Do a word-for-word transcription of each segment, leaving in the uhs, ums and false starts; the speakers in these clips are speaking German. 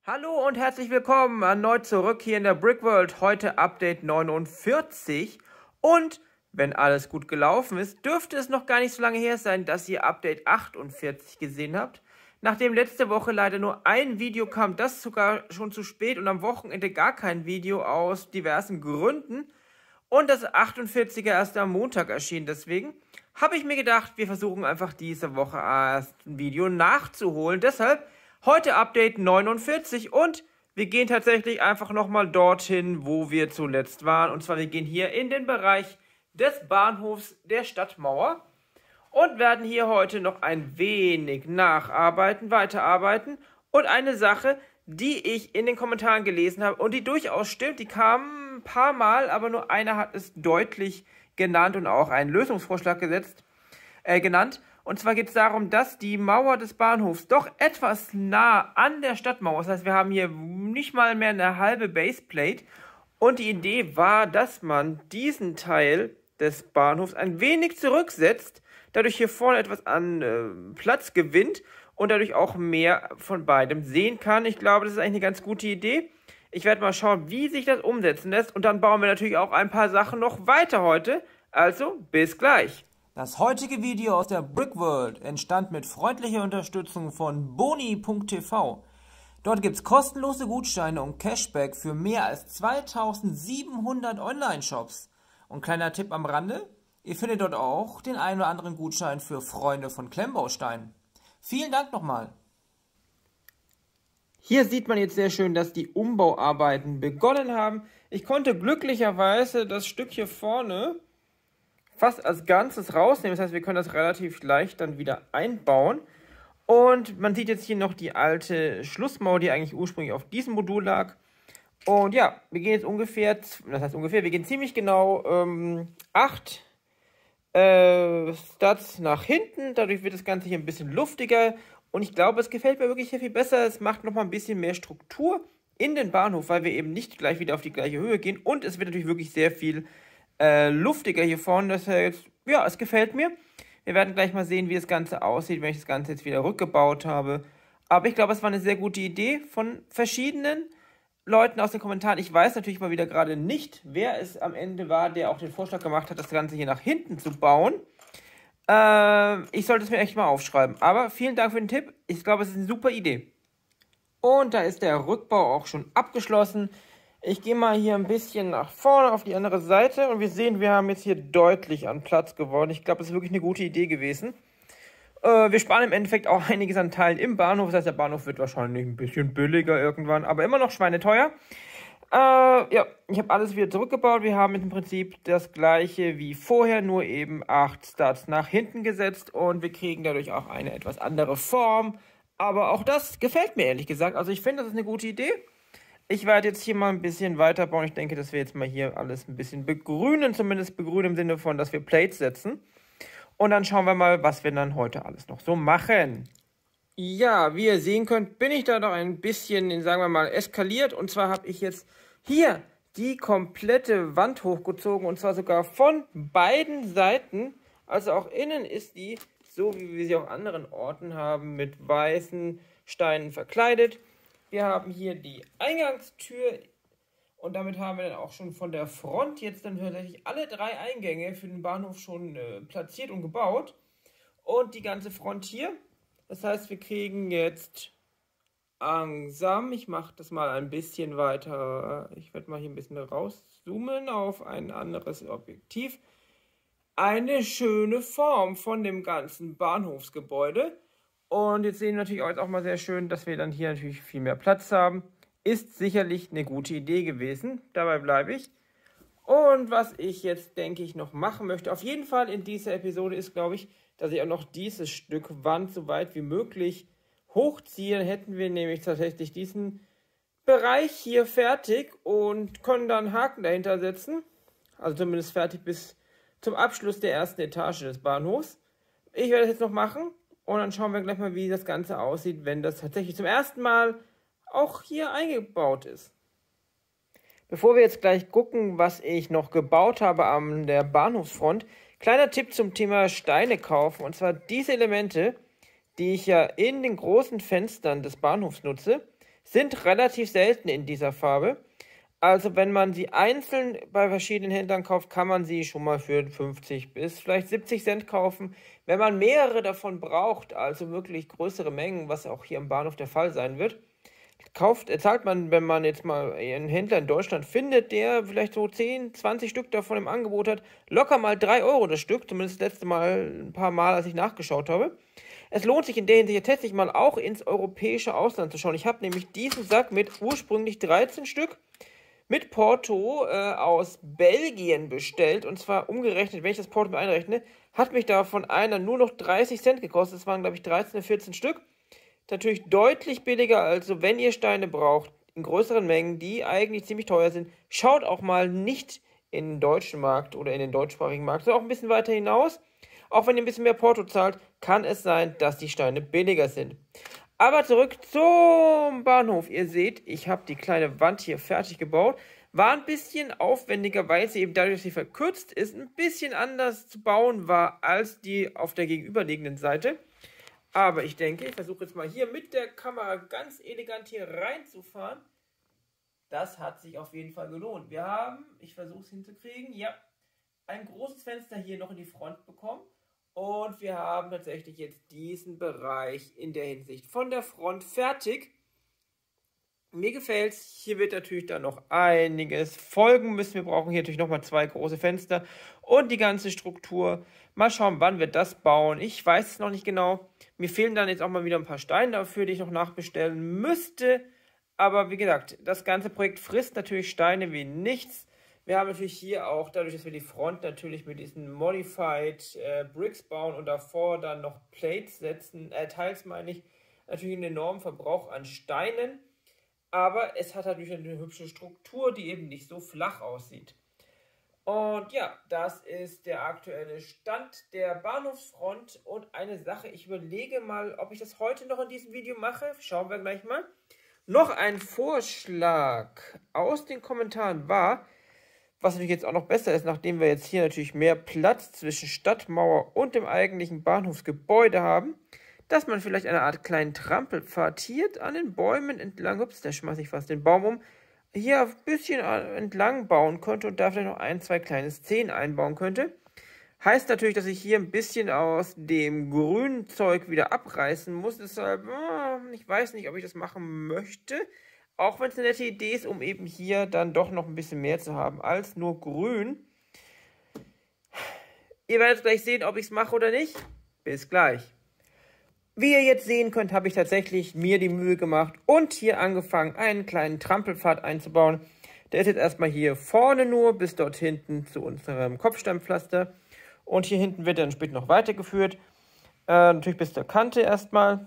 Hallo und herzlich willkommen erneut zurück hier in der Brickworld. Heute Update neunundvierzig und wenn alles gut gelaufen ist, dürfte es noch gar nicht so lange her sein, dass ihr Update achtundvierzig gesehen habt. Nachdem letzte Woche leider nur ein Video kam, das sogar schon zu spät und am Wochenende gar kein Video aus diversen Gründen und das achtundvierziger erst am Montag erschien. Deswegen habe ich mir gedacht, wir versuchen einfach diese Woche erst ein Video nachzuholen. Deshalb heute Update neunundvierzig und wir gehen tatsächlich einfach nochmal dorthin, wo wir zuletzt waren. Und zwar wir gehen hier in den Bereich des Bahnhofs der Stadtmauer und werden hier heute noch ein wenig nacharbeiten, weiterarbeiten. Und eine Sache, die ich in den Kommentaren gelesen habe und die durchaus stimmt, die kam ein paar Mal, aber nur einer hat es deutlich genannt und auch einen Lösungsvorschlag gesetzt, äh, genannt. Und zwar geht es darum, dass die Mauer des Bahnhofs doch etwas nah an der Stadtmauer ist. Das heißt, wir haben hier nicht mal mehr eine halbe Baseplate. Und die Idee war, dass man diesen Teil des Bahnhofs ein wenig zurücksetzt, dadurch hier vorne etwas an äh, Platz gewinnt und dadurch auch mehr von beidem sehen kann. Ich glaube, das ist eigentlich eine ganz gute Idee. Ich werde mal schauen, wie sich das umsetzen lässt. Und dann bauen wir natürlich auch ein paar Sachen noch weiter heute. Also, bis gleich. Das heutige Video aus der Brickworld entstand mit freundlicher Unterstützung von boni punkt t v. Dort gibt es kostenlose Gutscheine und Cashback für mehr als zweitausendsiebenhundert Online-Shops. Und kleiner Tipp am Rande, ihr findet dort auch den einen oder anderen Gutschein für Freunde von Klemmbaustein. Vielen Dank nochmal. Hier sieht man jetzt sehr schön, dass die Umbauarbeiten begonnen haben. Ich konnte glücklicherweise das Stück hier vorne fast als Ganzes rausnehmen. Das heißt, wir können das relativ leicht dann wieder einbauen. Und man sieht jetzt hier noch die alte Schlussmauer, die eigentlich ursprünglich auf diesem Modul lag. Und ja, wir gehen jetzt ungefähr, das heißt ungefähr, wir gehen ziemlich genau ähm, acht äh, Studs nach hinten. Dadurch wird das Ganze hier ein bisschen luftiger. Und ich glaube, es gefällt mir wirklich hier viel besser. Es macht nochmal ein bisschen mehr Struktur in den Bahnhof, weil wir eben nicht gleich wieder auf die gleiche Höhe gehen. Und es wird natürlich wirklich sehr viel Äh, luftiger hier vorne. Das heißt, ja, es gefällt mir. Wir werden gleich mal sehen, wie das Ganze aussieht, wenn ich das Ganze jetzt wieder rückgebaut habe. Aber ich glaube, es war eine sehr gute Idee von verschiedenen Leuten aus den Kommentaren. Ich weiß natürlich mal wieder gerade nicht, wer es am Ende war, der auch den Vorschlag gemacht hat, das Ganze hier nach hinten zu bauen. Äh, ich sollte es mir echt mal aufschreiben. Aber vielen Dank für den Tipp. Ich glaube, es ist eine super Idee. Und da ist der Rückbau auch schon abgeschlossen. Ich gehe mal hier ein bisschen nach vorne auf die andere Seite und wir sehen, wir haben jetzt hier deutlich an Platz gewonnen. Ich glaube, das ist wirklich eine gute Idee gewesen. Äh, wir sparen im Endeffekt auch einiges an Teilen im Bahnhof. Das heißt, der Bahnhof wird wahrscheinlich ein bisschen billiger irgendwann, aber immer noch schweineteuer. Äh, ja, ich habe alles wieder zurückgebaut. Wir haben im Prinzip das gleiche wie vorher, nur eben acht Studs nach hinten gesetzt und wir kriegen dadurch auch eine etwas andere Form. Aber auch das gefällt mir ehrlich gesagt. Also ich finde, das ist eine gute Idee. Ich werde jetzt hier mal ein bisschen weiterbauen. Ich denke, dass wir jetzt mal hier alles ein bisschen begrünen. Zumindest begrünen im Sinne von, dass wir Plates setzen. Und dann schauen wir mal, was wir dann heute alles noch so machen. Ja, wie ihr sehen könnt, bin ich da doch ein bisschen, sagen wir mal, eskaliert. Und zwar habe ich jetzt hier die komplette Wand hochgezogen. Und zwar sogar von beiden Seiten. Also auch innen ist die, so wie wir sie auch an anderen Orten haben, mit weißen Steinen verkleidet. Wir haben hier die Eingangstür und damit haben wir dann auch schon von der Front jetzt dann tatsächlich alle drei Eingänge für den Bahnhof schon äh, platziert und gebaut. Und die ganze Front hier. Das heißt, wir kriegen jetzt langsam, ich mache das mal ein bisschen weiter, ich werde mal hier ein bisschen rauszoomen auf ein anderes Objektiv, eine schöne Form von dem ganzen Bahnhofsgebäude. Und jetzt sehen wir natürlich auch, jetzt auch mal sehr schön, dass wir dann hier natürlich viel mehr Platz haben. Ist sicherlich eine gute Idee gewesen. Dabei bleibe ich. Und was ich jetzt, denke ich, noch machen möchte, auf jeden Fall in dieser Episode ist, glaube ich, dass ich auch noch dieses Stück Wand so weit wie möglich hochziehe. Dann hätten wir nämlich tatsächlich diesen Bereich hier fertig und können dann einen Haken dahinter setzen. Also zumindest fertig bis zum Abschluss der ersten Etage des Bahnhofs. Ich werde das jetzt noch machen. Und dann schauen wir gleich mal, wie das Ganze aussieht, wenn das tatsächlich zum ersten Mal auch hier eingebaut ist. Bevor wir jetzt gleich gucken, was ich noch gebaut habe an der Bahnhofsfront, kleiner Tipp zum Thema Steine kaufen. Und zwar diese Elemente, die ich ja in den großen Fenstern des Bahnhofs nutze, sind relativ selten in dieser Farbe. Also wenn man sie einzeln bei verschiedenen Händlern kauft, kann man sie schon mal für fünfzig bis vielleicht siebzig Cent kaufen. Wenn man mehrere davon braucht, also wirklich größere Mengen, was auch hier am Bahnhof der Fall sein wird, kauft, zahlt man, wenn man jetzt mal einen Händler in Deutschland findet, der vielleicht so zehn, zwanzig Stück davon im Angebot hat, locker mal drei Euro das Stück, zumindest das letzte Mal ein paar Mal, als ich nachgeschaut habe. Es lohnt sich in der Hinsicht tatsächlich mal auch ins europäische Ausland zu schauen. Ich habe nämlich diesen Sack mit ursprünglich dreizehn Stück mit Porto äh, aus Belgien bestellt, und zwar umgerechnet, wenn ich das Porto mit einrechne, hat mich davon einer nur noch dreißig Cent gekostet. Das waren, glaube ich, dreizehn oder vierzehn Stück. Natürlich deutlich billiger, also wenn ihr Steine braucht, in größeren Mengen, die eigentlich ziemlich teuer sind, schaut auch mal nicht in den deutschen Markt oder in den deutschsprachigen Markt, sondern auch ein bisschen weiter hinaus. Auch wenn ihr ein bisschen mehr Porto zahlt, kann es sein, dass die Steine billiger sind. Aber zurück zum Bahnhof. Ihr seht, ich habe die kleine Wand hier fertig gebaut. War ein bisschen aufwendiger, weil sie eben dadurch, dass sie verkürzt ist, ein bisschen anders zu bauen war als die auf der gegenüberliegenden Seite. Aber ich denke, ich versuche jetzt mal hier mit der Kamera ganz elegant hier reinzufahren. Das hat sich auf jeden Fall gelohnt. Wir haben, ich versuche es hinzukriegen, ja, ein großes Fenster hier noch in die Front bekommen. Und wir haben tatsächlich jetzt diesen Bereich in der Hinsicht von der Front fertig. Mir gefällt es. Hier wird natürlich dann noch einiges folgen müssen. Wir brauchen hier natürlich nochmal zwei große Fenster und die ganze Struktur. Mal schauen, wann wir das bauen. Ich weiß es noch nicht genau. Mir fehlen dann jetzt auch mal wieder ein paar Steine dafür, die ich noch nachbestellen müsste. Aber wie gesagt, das ganze Projekt frisst natürlich Steine wie nichts. Wir haben natürlich hier auch, dadurch, dass wir die Front natürlich mit diesen Modified äh, Bricks bauen und davor dann noch Plates setzen, äh, Teils meine ich, natürlich einen enormen Verbrauch an Steinen. Aber es hat natürlich eine hübsche Struktur, die eben nicht so flach aussieht. Und ja, das ist der aktuelle Stand der Bahnhofsfront. Und eine Sache, ich überlege mal, ob ich das heute noch in diesem Video mache. Schauen wir gleich mal. Noch ein Vorschlag aus den Kommentaren war, was natürlich jetzt auch noch besser ist, nachdem wir jetzt hier natürlich mehr Platz zwischen Stadtmauer und dem eigentlichen Bahnhofsgebäude haben, dass man vielleicht eine Art kleinen Trampelpfad hier an den Bäumen entlang, ups, da schmeiße ich fast den Baum um, hier ein bisschen entlang bauen könnte und da vielleicht noch ein, zwei kleine Szenen einbauen könnte. Heißt natürlich, dass ich hier ein bisschen aus dem grünen Zeug wieder abreißen muss, deshalb, ich weiß nicht, ob ich das machen möchte. Auch wenn es eine nette Idee ist, um eben hier dann doch noch ein bisschen mehr zu haben als nur grün. Ihr werdet gleich sehen, ob ich es mache oder nicht. Bis gleich. Wie ihr jetzt sehen könnt, habe ich tatsächlich mir die Mühe gemacht und hier angefangen, einen kleinen Trampelpfad einzubauen. Der ist jetzt erstmal hier vorne nur bis dort hinten zu unserem Kopfsteinpflaster. Und hier hinten wird dann später noch weitergeführt. Äh, natürlich bis zur Kante erstmal.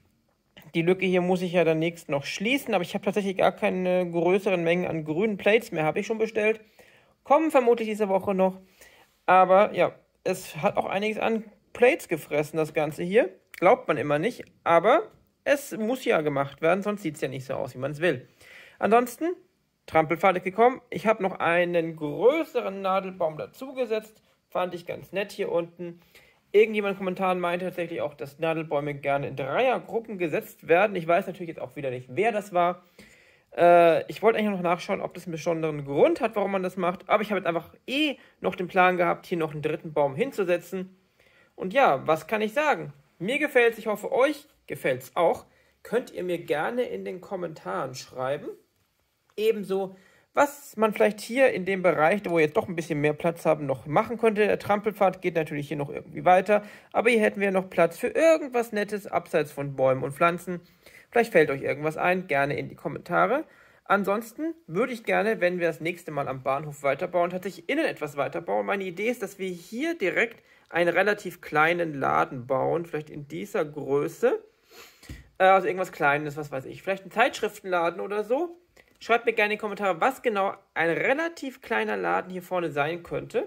Die Lücke hier muss ich ja dann nächst noch schließen, aber ich habe tatsächlich gar keine größeren Mengen an grünen Plates mehr, habe ich schon bestellt. Kommen vermutlich diese Woche noch. Aber ja, es hat auch einiges an Plates gefressen, das Ganze hier. Glaubt man immer nicht, aber es muss ja gemacht werden, sonst sieht es ja nicht so aus, wie man es will. Ansonsten, Trampelpfad gekommen. Ich habe noch einen größeren Nadelbaum dazugesetzt. Fand ich ganz nett hier unten. Irgendjemand in den Kommentaren meinte tatsächlich auch, dass Nadelbäume gerne in Dreiergruppen gesetzt werden. Ich weiß natürlich jetzt auch wieder nicht, wer das war. Äh, ich wollte eigentlich noch nachschauen, ob das einen besonderen Grund hat, warum man das macht. Aber ich habe jetzt einfach eh noch den Plan gehabt, hier noch einen dritten Baum hinzusetzen. Und ja, was kann ich sagen? Mir gefällt es, ich hoffe, euch gefällt es auch. Könnt ihr mir gerne in den Kommentaren schreiben. Ebenso, was man vielleicht hier in dem Bereich, wo wir jetzt doch ein bisschen mehr Platz haben, noch machen könnte. Der Trampelpfad geht natürlich hier noch irgendwie weiter, aber hier hätten wir noch Platz für irgendwas Nettes abseits von Bäumen und Pflanzen. Vielleicht fällt euch irgendwas ein, gerne in die Kommentare. Ansonsten würde ich gerne, wenn wir das nächste Mal am Bahnhof weiterbauen, tatsächlich innen etwas weiterbauen. Meine Idee ist, dass wir hier direkt einen relativ kleinen Laden bauen, vielleicht in dieser Größe. Also irgendwas Kleines, was weiß ich, vielleicht ein Zeitschriftenladen oder so. Schreibt mir gerne in die Kommentare, was genau ein relativ kleiner Laden hier vorne sein könnte.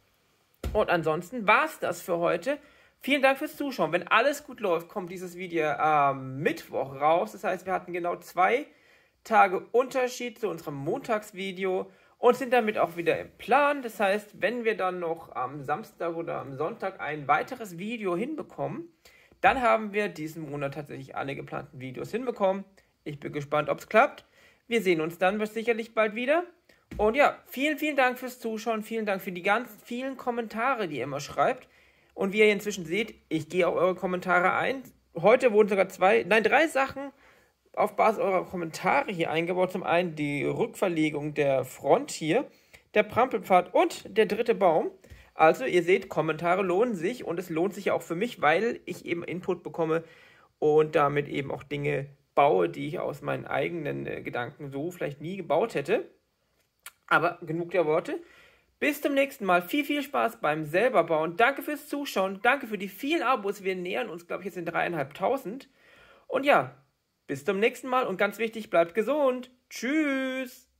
Und ansonsten war es das für heute. Vielen Dank fürs Zuschauen. Wenn alles gut läuft, kommt dieses Video am Mittwoch raus. Das heißt, wir hatten genau zwei Tage Unterschied zu unserem Montagsvideo und sind damit auch wieder im Plan. Das heißt, wenn wir dann noch am Samstag oder am Sonntag ein weiteres Video hinbekommen, dann haben wir diesen Monat tatsächlich alle geplanten Videos hinbekommen. Ich bin gespannt, ob es klappt. Wir sehen uns dann sicherlich bald wieder. Und ja, vielen, vielen Dank fürs Zuschauen. Vielen Dank für die ganz vielen Kommentare, die ihr immer schreibt. Und wie ihr inzwischen seht, ich gehe auf eure Kommentare ein. Heute wurden sogar zwei, nein, drei Sachen auf Basis eurer Kommentare hier eingebaut. Zum einen die Rückverlegung der Front hier, der Prampelpfad und der dritte Baum. Also ihr seht, Kommentare lohnen sich und es lohnt sich ja auch für mich, weil ich eben Input bekomme und damit eben auch Dinge baue, die ich aus meinen eigenen äh, Gedanken so vielleicht nie gebaut hätte. Aber genug der Worte. Bis zum nächsten Mal. Viel, viel Spaß beim selber bauen. Danke fürs Zuschauen. Danke für die vielen Abos. Wir nähern uns, glaube ich, jetzt in dreieinhalbtausend. Und ja, bis zum nächsten Mal. Und ganz wichtig, bleibt gesund. Tschüss.